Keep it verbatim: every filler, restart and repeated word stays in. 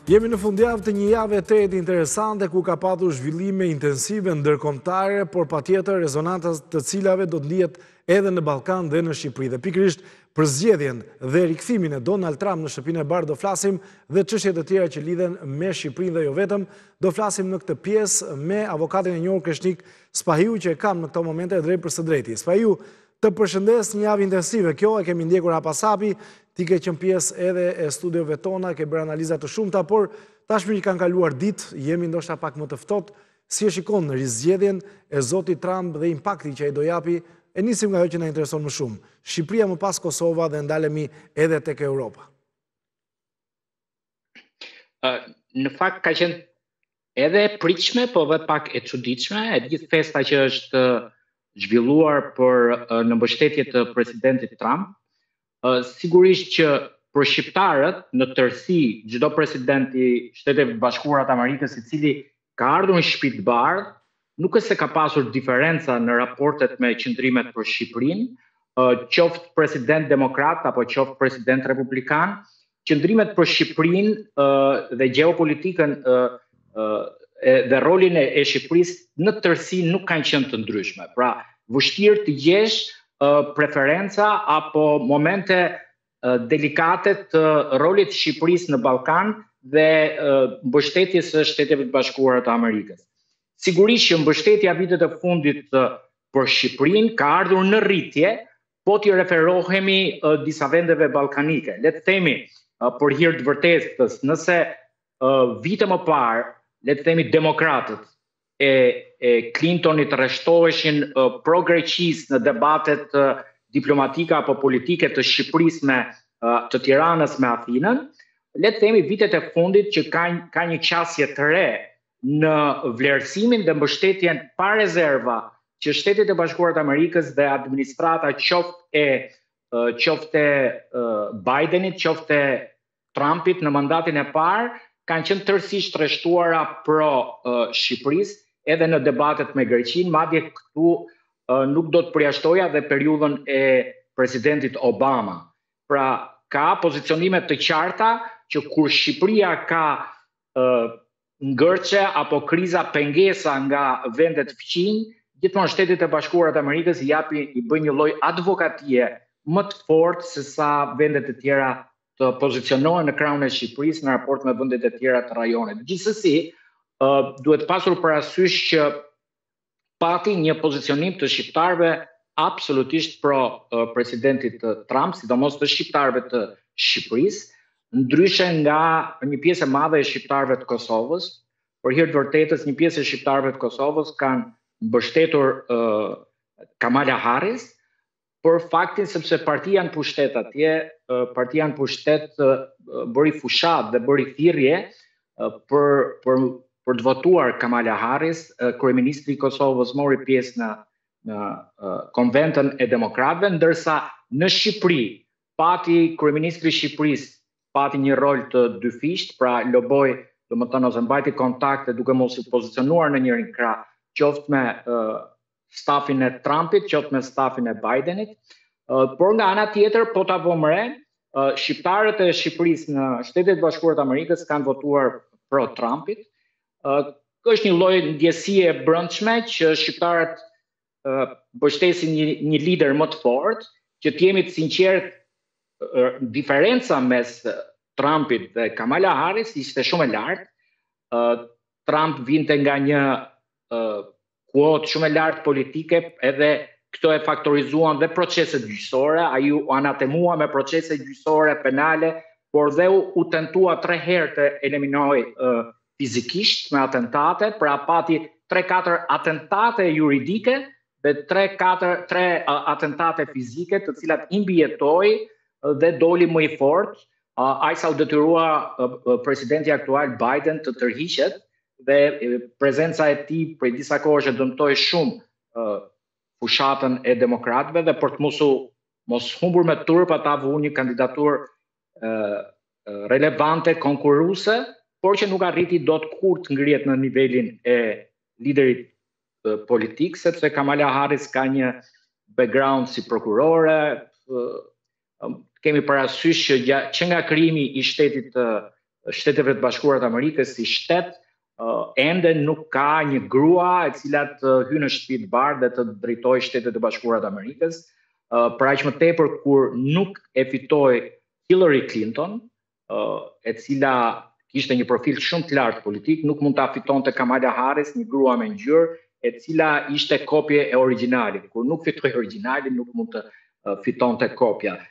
Jemi në fundjavë të një jave të jetë interesante ku ka patur zhvillime intensive ndërkombëtare, por patjetër rezonancat të cilave do të lihet edhe në Ballkan dhe në Shqipëri. Dhe pikërisht për zgjedhjen dhe rikthimin e Donald Trump në shtëpinë e Bardhë do flasim dhe çështje të tjera që lidhen me Shqipërinë dhe jo vetëm. Do flasim në këtë pjesë me avokatin e njohur Kreshnik Spahiu që e kam në këto momente drejt për së drejti. Spahiu, të përshëndes, një javë intensive kjo, e kemi ndjekur hapasapi, ti ke qenë pjesë edhe e studiove tona, ke bërë analiza të shumta, por tashmë që kanë kaluar ditë, jemi ndoshta pak më të ftohtë, si e shikon në rizgjedhjen e zotit Trump dhe impakti që ai do japi, e nisim nga ajo që na intereson më shumë. Shqipëria më pas Kosova dhe ndalemi edhe tek Europa. Uh, në fakt ka qenë edhe e pritshme, po edhe pak e çuditshme, e gjithë festa që është zhvilluar për uh, në mbështetje të presidentit Trump. Uh, sigurisht që për shqiptarët në tërësi, çdo president i Shteteve të Bashkuara të Amerikës i cili ka ardhur në Shtëpi të Bardhë, nuk është se ka pasur diferenca në raportet me qëndrimet për Shqipërinë, uh, qoftë president demokrat apo qoftë president republikan, qëndrimet për Shqipërinë uh, dhe gjeopolitikën uh, uh, dhe rolin e, e Shqipërisë në tërësi nuk kanë qenë të ndryshme. Pra, vështirë të gjesh uh, preferenca apo momente uh, delikate të rolit të Shqipërisë në Ballkan dhe uh, mbështetjes së Shteteve të Bashkuara të Amerikës. Sigurisht që mbështetja vitet e fundit uh, për Shqipërinë ka ardhur në rritje, po t'i referohemi uh, disa vendeve ballkanike. Le të themi uh, për hir të vërtetës, nëse uh, vite më parë le të themi demokratët e, e Clintonit rreshtoheshin uh, pro-greqisë në debatet uh, diplomatike apo politike të Shqipërisë me uh, të Tiranës me Athinën, le të themi vitet e fundit që ka, ka një qasje të re në vlerësimin dhe mbështetjen pa rezerva që Shtetet e Bashkuara të Amerikës dhe administrata qoftë e uh, qoftë e uh, Bidenit, qoftë e Trumpit në mandatin e parë kanë qenë tërësisht rreshtuara pro uh, Shqipërisë, edhe në debatet me Greqinë, madje këtu uh, nuk do të përjashtoja dhe periudhën e presidentit Obama. Pra, ka pozicionime të qarta që kur Shqipëria ka uh, ngërçe apo kriza pengesa nga vendet fqinj, gjithmonë Shtetet e Bashkuara të Amerikës i japi i bën një lloj advokatie më të fortë se sa vendet e tjera të pozicionohen në krahun e Shqipërisë në raport me vendet e tjera të rajonit. Gjithsesi, uh, duhet pasur parasysh që pati një pozicionim të shqiptarëve absolutisht pro uh, presidentit Trump, sidomos të shqiptarëve të Shqipërisë, ndryshe nga një pjesë e madhe e shqiptarëve të Kosovës. Për hir të vërtetës, një pjesë e shqiptarëve të Kosovës kanë mbështetur uh, Kamala Harris, por faktin sepse partia në pushtet atje, partia në pushtet bëri fushat dhe bëri thirrje për, për, për të votuar Kamala Harris, kryeministri i Kosovës mori pjesë në, në konventën e demokratëve, ndërsa në Shqipëri pati kryeministri i Shqipërisë pati një rol të dyfisht, pra loboi, domethënë ose mbajti kontakte duke mos u pozicionuar në njërin krah, qoftë me uh, stafin e Trumpit, qoftë me stafin e Bidenit, uh, por nga ana tjetër, po ta vëmë re, uh, shqiptarët e Shqipërisë në Shtetet e Bashkuara të Amerikës kanë votuar pro Trumpit. Uh, është një lloj ndjesie e brendshme që shqiptarët uh, mbështesin një, një lider më të fortë, që të jemi të sinqertë, uh, diferenca mes Trumpit dhe Kamala Harris ishte shumë e lartë. Uh, Trump vinte nga një uh, kuotë shumë e lartë politike, edhe këto e faktorizuan dhe proceset gjyqësore, ai u anatemua me procese gjyqësore penale, por dhe u, u tentua tre herë të eliminoj uh, fizikisht me atentate, pra pati tre katër atentate juridike dhe tre katër tre uh, atentate fizike, të cilat i mbijetoi uh, dhe doli më i fortë. Uh, ai sa u detyrua uh, presidenti aktual Biden të tërhiqet, dhe prezenca e tij prej disa kohësh e dëmtoi shumë uh, fushatën e demokratëve dhe për të mos u mos humbur me turp ata vu një kandidaturë uh, relevante, konkurruese, por që nuk arriti dot kur të ngrihet në nivelin e liderit uh, politik, sepse Kamala Harris ka një background si prokurore, uh, um, kemi parasysh që, që nga krijimi i shtetit uh, Shteteve të Bashkuara të Amerikës si shtet, uh, ende nuk ka një grua e cila të hyjë në shtëpi të bardhë dhe të drejtojë Shtetet e Bashkuara të Amerikës. Uh, për aq më tepër kur nuk e fitoi Hillary Clinton, uh, e cila kishte një profil shumë të lartë politik, nuk mund ta fitonte Kamala Harris, një grua me ngjyrë, e cila ishte kopje e originalit. Kur nuk fitoi originali, nuk mund të uh, fitonte kopja.